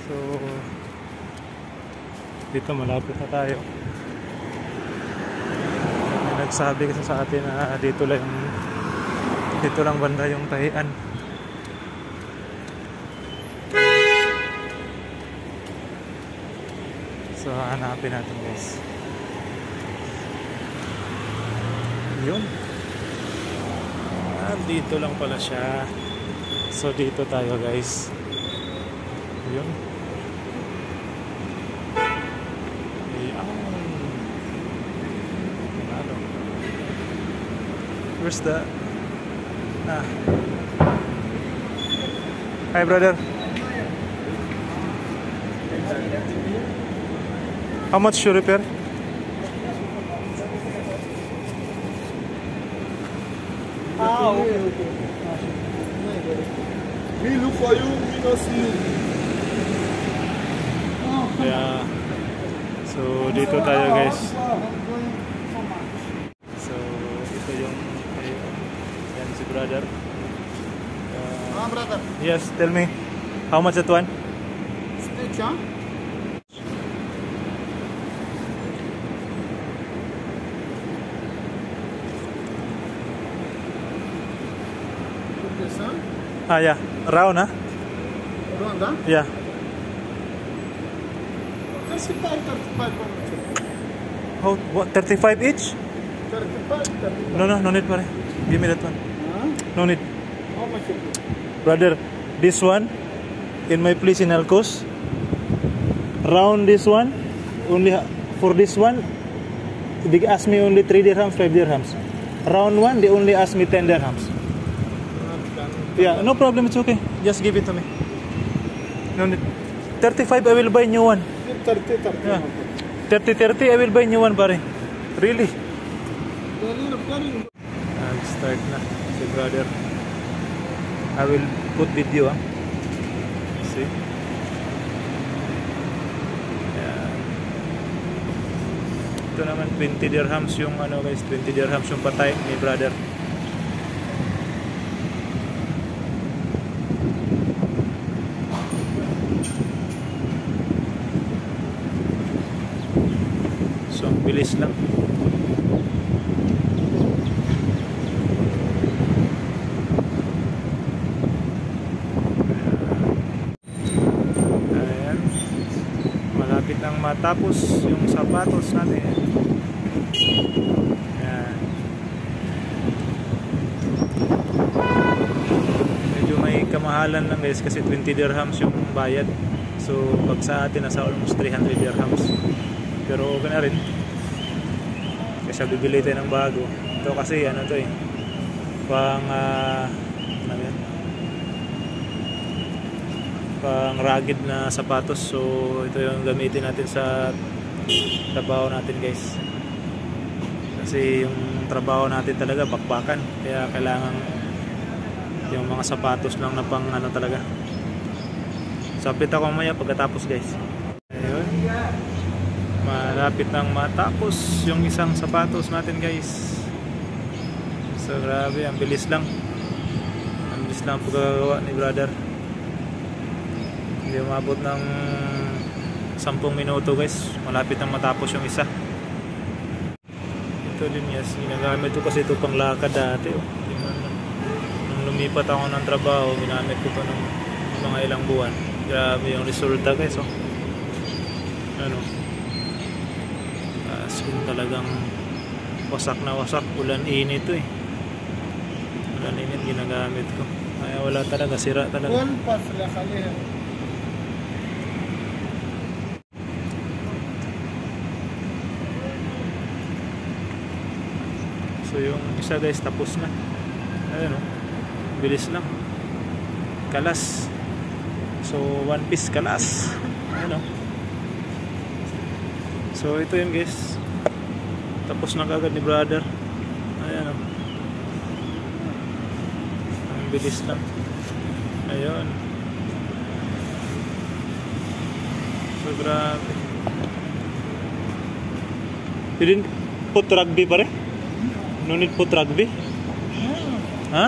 So dito malapit na tayo. May nagsabi kasi sa atin na dito lang banda yung tahian. So hanapin natin guys. Yun. Dito lang pala siya. So dito tayo guys. Yun. Ano? Where's the... Hi brother. How much you repair? Okay. We look for you, we don't see you. Yeah. So dito tayo guys. So ito yung yan si brother. Brother. Yes, tell me. How much that one? Stitch, huh? This, huh? Yeah. Round, huh? Round, huh? Yeah. 35. How, what, 35 each? 35. No need pare. Give me that one. Huh? No need. How much is it? Brother, this one in my place in Alcos. Round this one, only for this one, they ask me only 3 dirhams, 5 dirhams. Round one, they only ask me 10 dirhams. Yeah, no problem, it's okay. Just give it to me. No need. 35, I will buy new one. 30. Yeah. 30, I will buy new one, pare. Really? Start na si brother. I will put video, ah. See? Yeah. Ito naman 20 dirhams yung ano guys, 20 dirhams yung patay ni brother. So ang bilis lang. Nang matapos yung sapatos natin. Ayan. Medyo may kamahalan lang guys kasi 20 dirhams yung bayad. So pag sa atin nasa almost 300 dirhams. Pero okay na rin. Kasi bibili tayo ng bago. Ito kasi ano to eh. Pang pang rugged na sapatos, so ito yung gamitin natin sa trabaho natin guys, kasi yung trabaho natin talaga bakbakan, kaya kailangan yung mga sapatos lang na pang ano talaga. So update ako mamaya pagkatapos guys. Ayun, malapit nang matapos yung isang sapatos natin guys. So grabe, ang bilis lang pagkagawa ni brother. Hindi umabot ng 10 minuto guys, malapit nang matapos yung isa. Ito din yes, ginagamit ko kasi ito pang lakad dati. Nung lumipat ako ng trabaho, ginamit ko ito ng mga ilang buwan. Grabe yung resulta guys, oh. Ano, as in talagang wasak na wasak. Ulan init ito eh. Ulan init ginagamit ko, kaya wala talaga, sira talaga. So yung isa guys tapos na. Ayun, oh. Bilis lang. Kalas. So one piece kalas. Ayun, oh. So ito yun guys. Tapos na kagad ni brother. Ayun, oh. Ang bilis lang. Ayun. So grabe. You didn't put rugby pare? No need put rugby? Huh?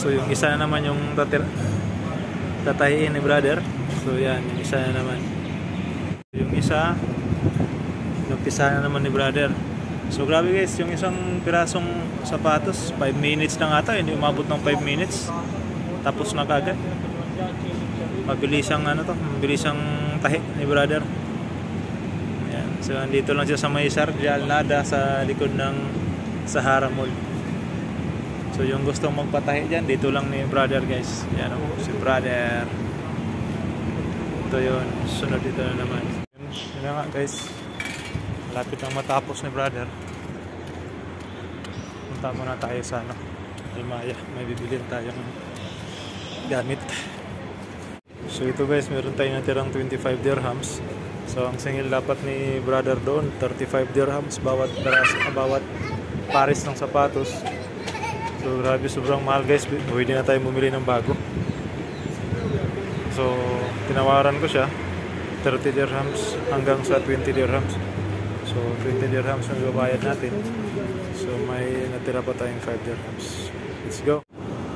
So yung isa na naman yung tatahiin ni brother. So yan, yung isa na naman. Yung isa, nagpisa na naman ni brother. So grabe guys, yung isang pirasong sapatos, 5 minutes lang ata, hindi umabot ng 5 minutes. Tapos na kagad. Mabilisang ano to, mabilisang tahi ni brother. Yan. So andito lang siya sa may Sharjah Al-Nada sa likod ng Sahara Mall. So yung gustong magpatahi dyan, dito lang ni brother guys. Yan o, si brother. Ito yun, sunod dito na naman. Yun na nga guys, lapit nang matapos ni brother. Punta muna tayo sa ano, Almaya. May bibilin tayong gamit. So ito guys, meron tayong natirang 25 dirhams. So ang singil dapat ni brother doon, 35 dirhams bawat pares ng sapatos. So grabe, sobrang mahal guys. Pwede na tayo bumili ng bago. So tinawaran ko siya 30 dirhams hanggang sa 20 dirhams. So 20 dirhams ang ibabayad natin. So may natira pa tayong 5 dirhams. Let's go.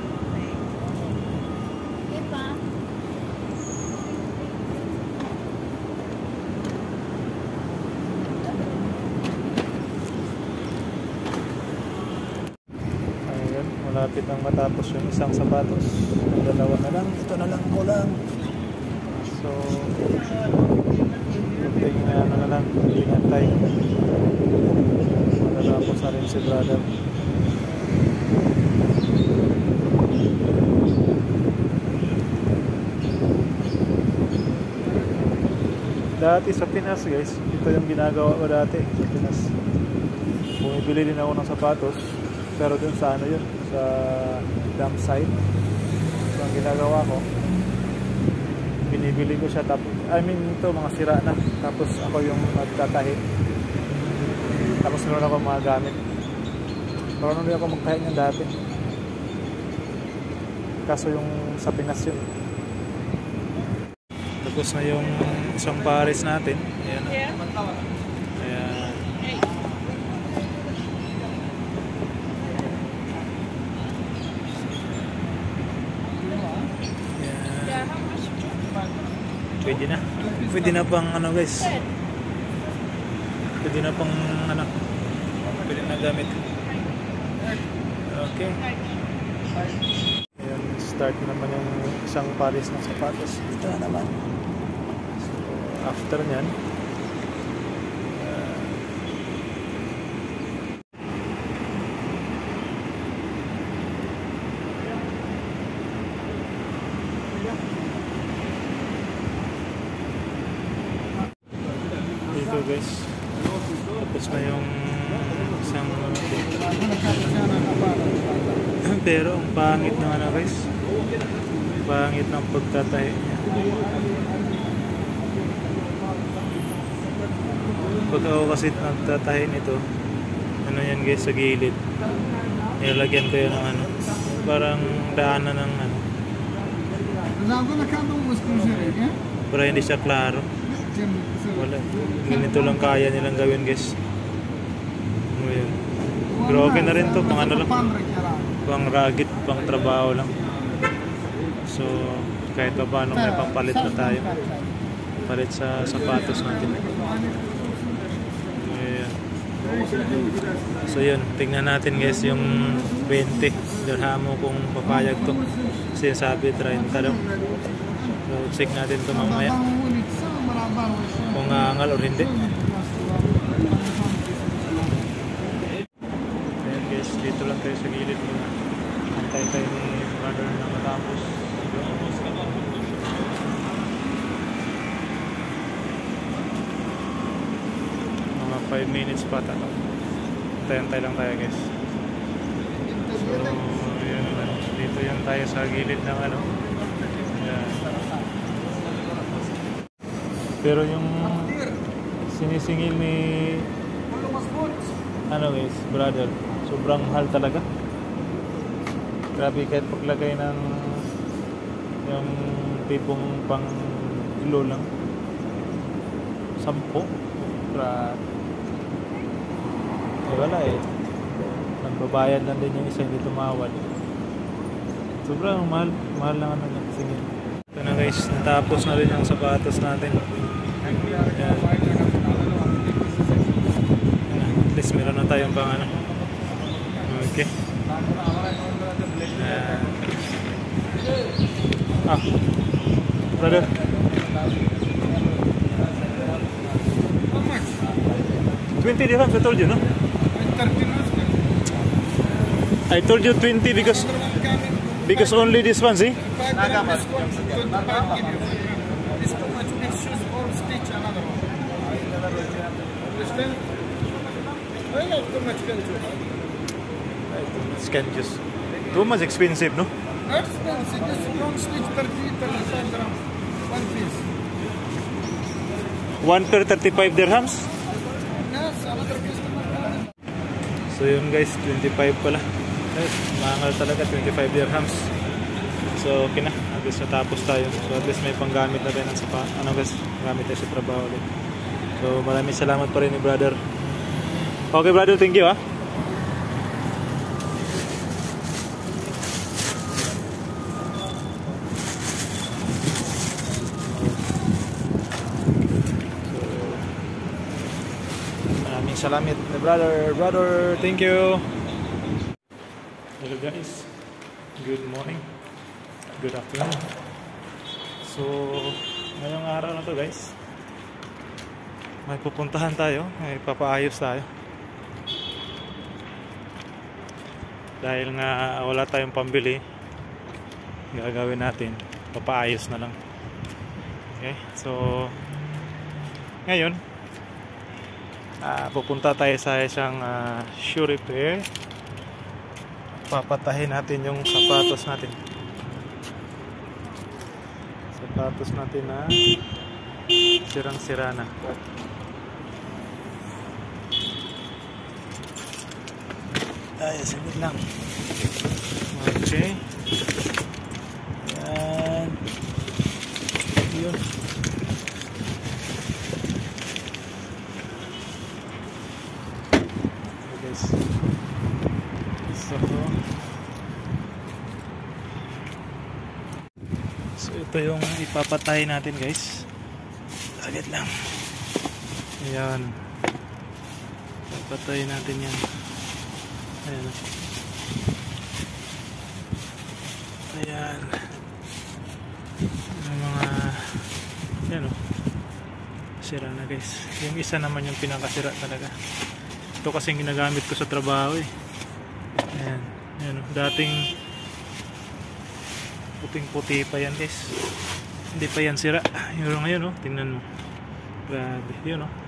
Malapit nang matapos yung isang sapatos. Ang dalawa na lang. Ito na lang kulang. So kunting na lang. Ingat tayo. Matapos na rin si brother. Dati sa Pinas guys, ito yung ginagawa ko dati sa Pinas. Bumibili din ako ng sapatos. Pero dun sa ano yun, sa dump site. So ang ginagawa ko, binibili ko siya, tapos ito mga sira na, tapos ako yung magtatahi, tapos meron ako mga gamit. Marunong din ako magtahi niyan dati, kaso yung sa Pinas yun. Tapos na yung isang pares natin. Ayan na. Ayan. Pwede na pang ano guys, pwede na pang ano, pwede na gamit. Okay, ayan, start naman yung isang pares ng sapatos. Ito na naman. So after nyan, dito guys, tapos na yung isang pero ang pangit ng ano guys, pangit ng pagtatahi niya. Pag ako kasi nagtatahi nito, ano yan guys, sa gilid nilalagyan ko yun ng ano, parang daanan ng ano, para hindi siya klaro. Wala, ganito lang kaya nilang gawin guys. Ngayon, pero okay na rin to, pang ano lang, pang rugged, pang trabaho lang. So kahit pa paano may pampalit na tayo, palit sa sapatos natin. Ayan. So yun, tingnan natin guys yung 20 dirhamo kung papayag to, kasi sabi 30 daw. So check natin to mamaya kung aangal o hindi. Ayan guys, dito lang tayo sa gilid muna. Antay tayo ni brother na matapos. Mga 5 minutes pa tayo. Antay lang tayo guys. So yun, dito yan tayo sa gilid ng ano. Ayan. Pero yung sinisingil ni ano guys, brother, sobrang mahal talaga. Grabe, kahit paglagay ng yung tipong pang ilo lang 10. Grabe. Wala eh, nagbabayad lang din yung isa, hindi tumawad. Sobrang mahal. Mahal lang ano yan. Sige. Ito na guys, natapos na rin yung sapatos natin. Yan. At least meron na tayong pang ano. Okay. Brother. How much? 20 dirhams, I told you, no? 30 months. I told you 20 because only this one, see? 5 dirham discount, 25 give you. This too much big shoes, all stitch another one. Understand? I have too much culture. Scan juice. Too much expensive, no? Expensive, this long stitch 35 dirham. One piece. One per 35 dirhams? Yes, another customer coming. So yun guys, 25 pala. Guys, mahal talaga, 25 dirhams. So okay na, at least natapos tayo. So at least may panggamit na tayo ng ano guys, gamit tayo sa trabaho ulit. So maraming salamat pa rin ni brother. Okay brother, thank you ah. Maraming salamat ni brother, thank you. Hello guys, good morning, good afternoon. So ngayong araw na to guys, may pupuntahan tayo, may papaayos tayo dahil nga wala tayong pambili. Gagawin natin, papaayos na lang. Okay, so ngayon pupunta tayo sa isang shoe repair. Papatahin natin yung sapatos natin na sirang-sira na. Ay, saglit lang. Okay. Ayan. Yun. Okay guys. So ito yung ipapatay natin guys. Saglit lang. Ayan. Ipapatay natin yan. Ayan. Ayan. Yung mga yan o. Sira na guys. Yung isa naman yung pinakasira talaga. Ito kasing ginagamit ko sa trabaho eh. Ayan. Ayan o. Dating puting-puti pa yan guys. Hindi pa yan sira. Yung ngayon o. Tingnan mo. Grabe. Yun o.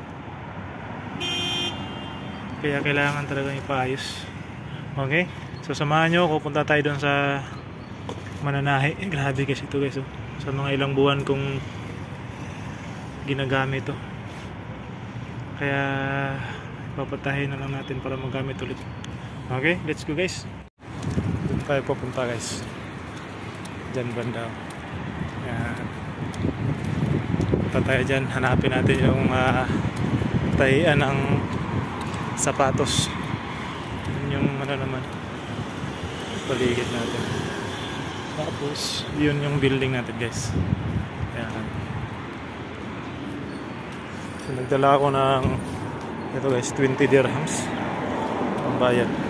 Kaya kailangan talagang ipaayos. Okay? So samahan nyo. Pupunta tayo doon sa mananahi. Grabe guys ito guys oh. Sa mga ilang buwan kong ginagamit to. Kaya papatahin na lang natin para magamit ulit. Okay? Let's go guys. Doon tayo pupunta guys. Diyan banda. Yan. Punta tayo dyan. Hanapin natin yung tahian ng sapatos. Yun yung ano naman paligid natin. Tapos yun yung building natin guys. Yan. So nagdala ako ng ito guys 20 dirhams ang bayad.